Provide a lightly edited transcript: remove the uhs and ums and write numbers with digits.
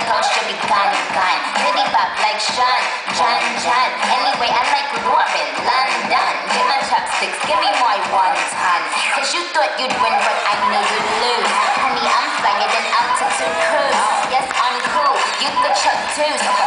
told you be gone, gone. Pretty bop like Sean, John. Anyway, I like Robin, London. Get my chopsticks, give me my wonton. Cause you thought you'd win, but I knew you'd lose. Honey, I'm flyer than altitude cruise. Yes, I'm cool, you could chuck too. So